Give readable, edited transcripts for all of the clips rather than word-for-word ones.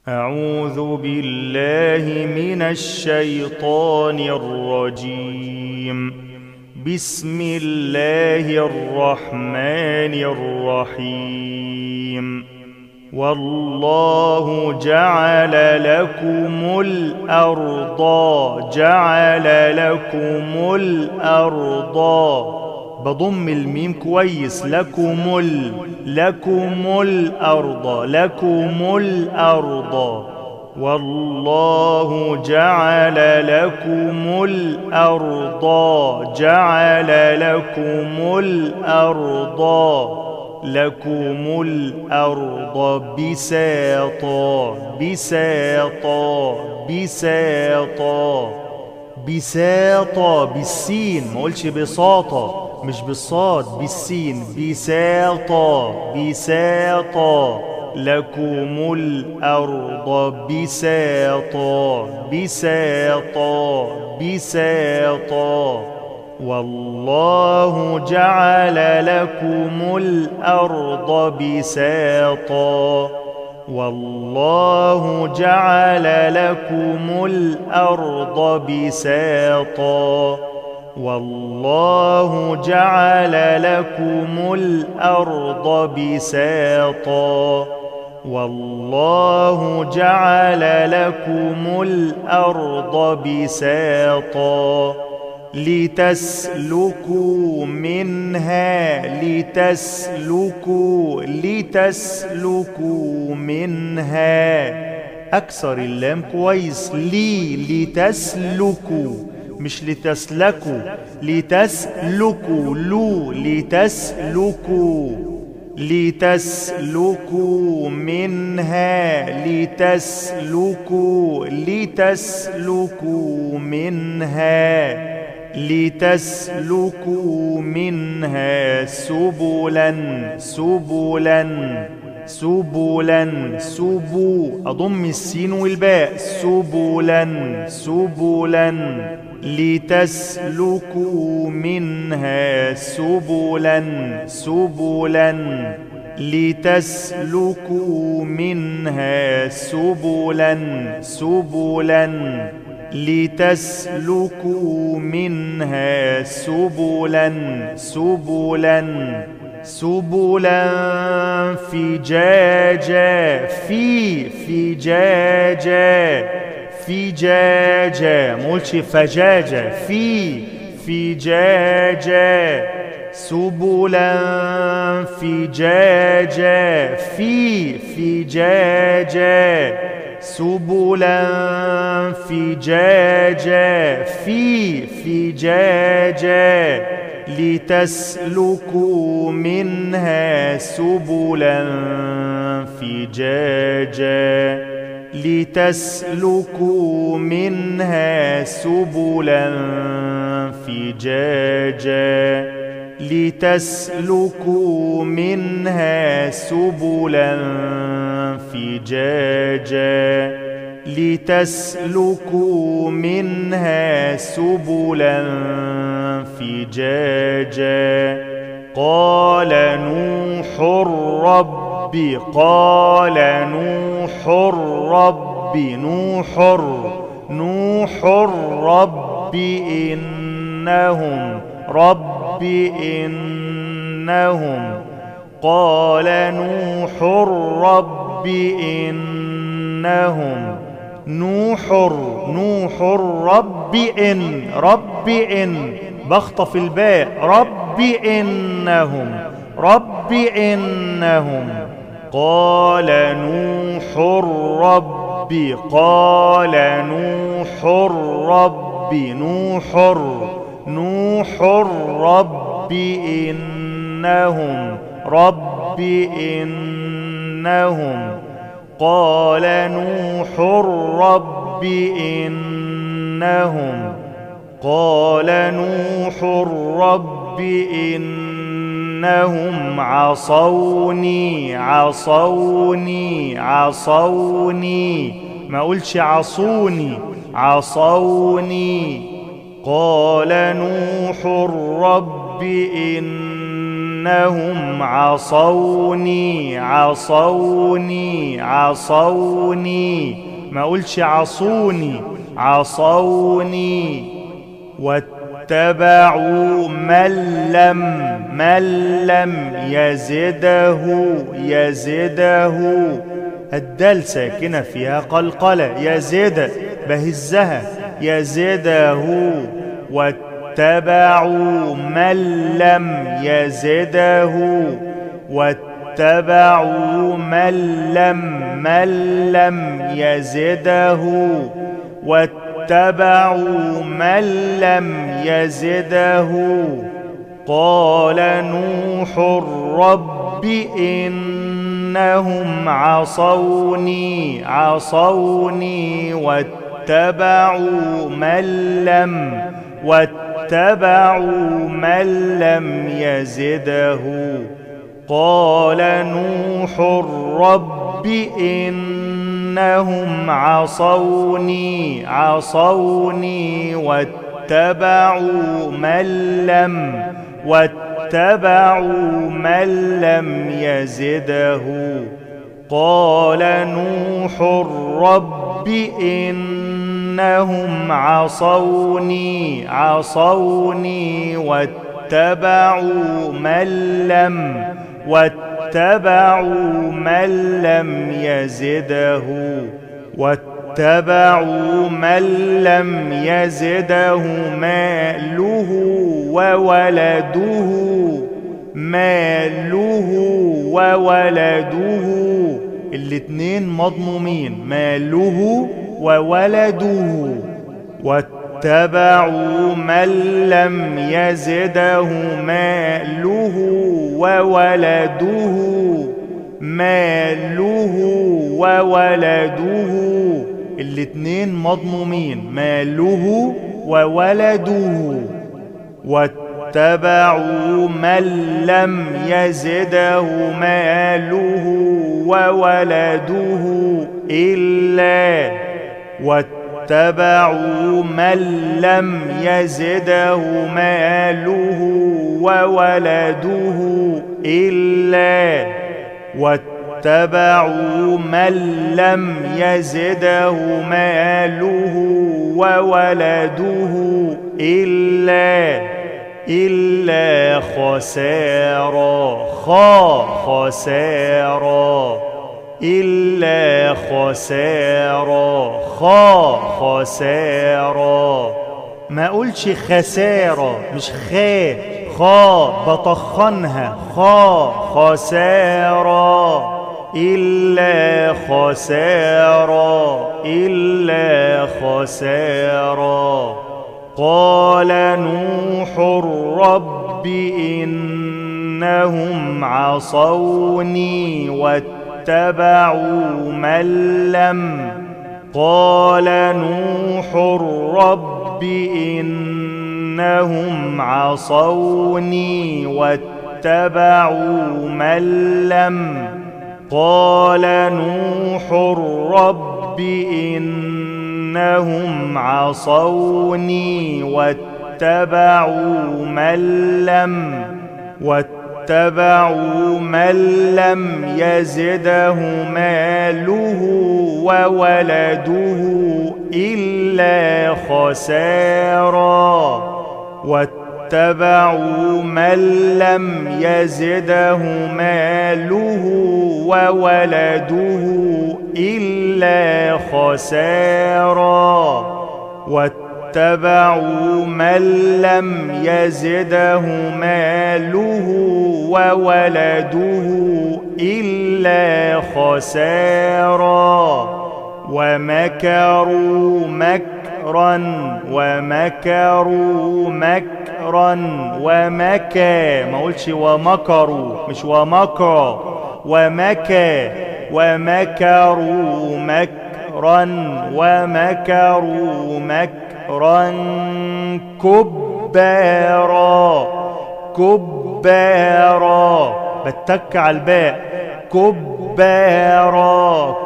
أعوذ بالله من الشيطان الرجيم. بسم الله الرحمن الرحيم. والله جعل لكم الأرض بضم الميم كويس، لكم الأرض. والله جعل لكم الأرض بساطا بالسين، ما قلتش بساطة، مش بالصاد، بالسين. بساطا لكم الأرض بساطا. والله جعل لكم الأرض بساطا. والله جعل لكم الأرض بساطا. والله جعل لكم الأرض بساطا. والله جعل لكم الأرض بساطا لتسلكوا منها. أكسر اللام كويس، لتسلكوا، مش لتسلكوا، لتسلكوا منها، لتسلكوا منها سبلا، أضم السين والباء، سبلا لتسلكوا منها سبلا، لتسلكوا منها سبلا، لتسلكوا منها سبلا فجاجا، مولش فجاجة، فجاجا، سبلا فجاجا، فجاجا، سبلا فجاجا، فجاجا، لتسلكوا منها سبلا فجاجا، لتسلكوا منها سبلا فجاجا، لتسلكوا منها سبلا فجاجا، لتسلكوا منها سبلا فجاجا. قال نوح رب إنهم قال نوح رب إنهم رب إن بخطف الباء، رب إنهم قال نوح رب إنهم قال نوح رب إنهم عصوني، ما قلش عصوني، عصوني. قال نوح رب إنهم إنهم عصوني عصوني عصوني، ما أقولش عصوني، عصوني. واتبعوا من لم يزده يزده، الدال ساكنة فيها قلقلة، يزد بهزها يزده. واتبعوا من لم يزده، واتبعوا من لم يزده، واتبعوا من لم يزده. قال نوح رب إنهم عصوني عصوني، واتبعوا من لم يزده. قال نوح رب إنهم عصوني عصوني، واتبعوا من لم يزده. قال نوح رب إنهم عصوني عصوني، واتبعوا من لم يزده. واتبعوا من لم يزده ماله وولده، ماله وولده، الاتنين مضمومين، ماله وولده. واتبعوا من لم يزده ماله وولده، ماله وولده، الاتنين مضمومين، ماله وولده. واتبعوا من لم يزده ماله وولده إلا، واتبعوا من لم يزده ماله وولده إلا، واتبعوا من لم يزده ماله وولده إلا خسارا، خسارا، إلا خسارا، خسارا. ما أقولش خسارة، مش خا بطخنها، خسارا، إلا خسارا، إلا خسارا. قال نوح رب إنهم عصوني واتبعوا من لم، قال نوح رب إنهم عصوني واتبعوا من لم، قال نوح رب إنهم عصوني واتبعوا من لم يزده ماله وولده إلا خسارا. واتبعوا من لم يزده ماله وولده إلا خسارا. واتبعوا من لم يزده ماله وولده إلا خسارا. ومكروا مكرا، ومكروا مكرا، ما قلتش ومكروا، مش ومكر، ومكروا مكرا، ومكروا مكرا كبارا، كبارا، بتك على الباء، كبارا،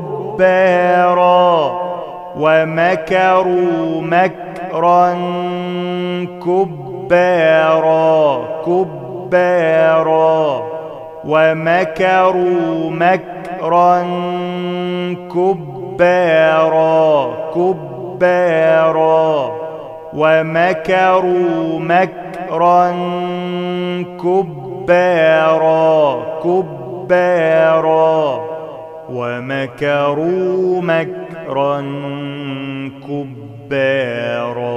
كبارا. ومكروا مكرا كبارا، كبارا. كبارا ومكروا مكرا كبارا كبارا ومكروا مكرا كبارا كبارا ومكروا مكرا كبارا